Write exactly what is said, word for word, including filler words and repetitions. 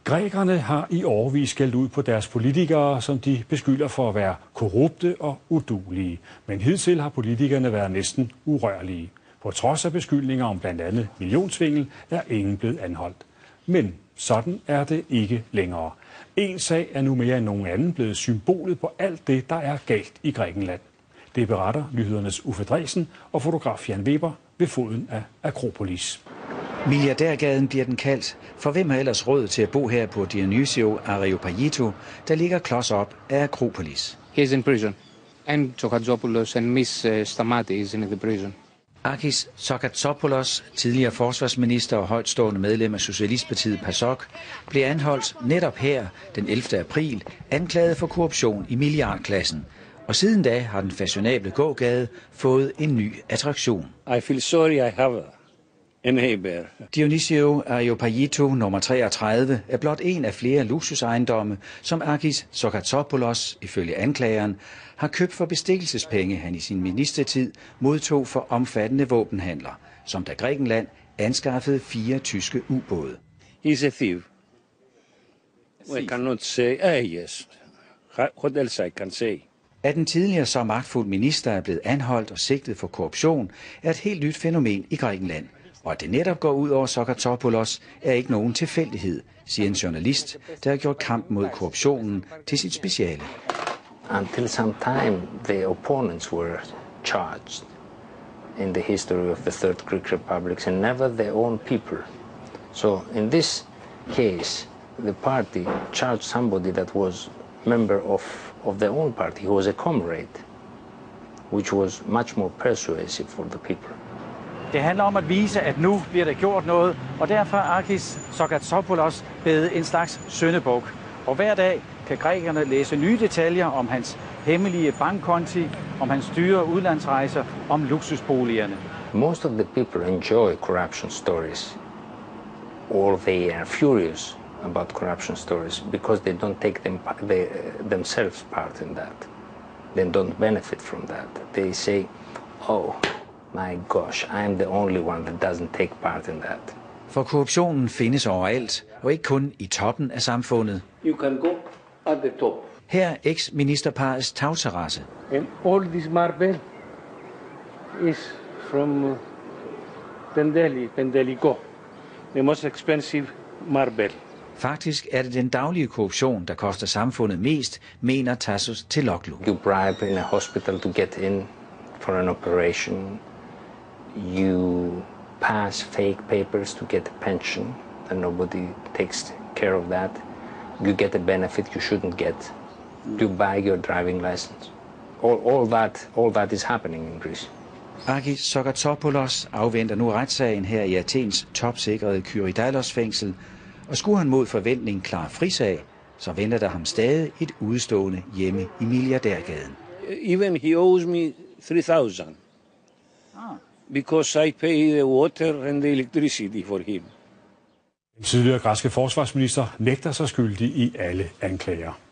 Grækerne har i årevis skældt ud på deres politikere, som de beskylder for at være korrupte og uduelige. Men hidtil har politikerne været næsten urørlige. På trods af beskyldninger om blandt andet millionsvindel er ingen blevet anholdt. Men sådan er det ikke længere. En sag er nu mere end nogen anden blevet symbolet på alt det, der er galt i Grækenland. Det beretter nyhedernes Uffe Dresen og fotograf Jan Weber ved foden af Akropolis. Milliardærgaden bliver den kaldt, for hvem har ellers råd til at bo her på Dionysio Areopagito, der ligger klods op af Akropolis. He is in prison, and Tsokatzopoulos and Miss Stamati is in the prison. Akis Tsokatzopoulos, tidligere forsvarsminister og højtstående medlem af Socialistpartiet PASOK, blev anholdt netop her den ellevte april, anklaget for korruption i milliardklassen. Og siden da har den fashionable gågade fået en ny attraktion. I feel sorry I have a neighbor. Dionysio Areopagito nummer treogtredive er blot en af flere luksusejendomme, som Akis Tsokatzopoulos, ifølge anklageren, har købt for bestikkelsespenge, han i sin ministertid modtog for omfattende våbenhandler, som da Grækenland anskaffede fire tyske ubåde. He's a thief. I cannot say, ah yes. What else I can say? At den tidligere så magtfuld minister er blevet anholdt og sigtet for korruption, er et helt nyt fænomen i Grækenland. Og at det netop går ud over Tsokatzopoulos er ikke nogen tilfældighed, siger en journalist, der har gjort kamp mod korruptionen til sit speciale. Until some time, the opponents were charged in the history of the Third Greek Republic, and never their own people. So in this case, the party charged somebody that was member of, of their own party, who was a comrade, which was much more persuasive for the people. Det handler om at vise, at nu bliver der gjort noget, og derfor er Akis Tsokatzopoulos blevet en slags syndebuk. Og hver dag kan grækerne læse nye detaljer om hans hemmelige bankkonti, om hans dyre udlandsrejser, om luksusboligerne. Most of the people enjoy corruption stories, or they are furious about corruption stories because they don't take them, they, themselves part in that. They don't benefit from that. They say, oh, my gosh, I'm the only one that doesn't take part in that. For korruptionen findes overalt, og ikke kun i toppen af samfundet. You can go at the top. Her er eks-ministerparets tagterrasse. And all this marble is from Pendeli, Pendelico, the most expensive marble. Faktisk er det den daglige korruption, der koster samfundet mest, mener Tassos Teloglu. You bribe in a hospital to get in for an operation. You pass fake papers to get a pension, and nobody takes care of that. You get a benefit you shouldn't get. You buy your driving license. All, all that, all that is happening in Greece. Akis Tsokatzopoulos afventer nu retssagen her i Athens topsikrede Kyridalos-fængsel, og skulle han mod forventning klare frisag, så venter der ham stadig et udstående hjemme i milliardærgaden. Even he owes me three thousand. Because I pay the water and the electricity for him. Den tidligere græske forsvarsminister nægter sig skyldig i alle anklager.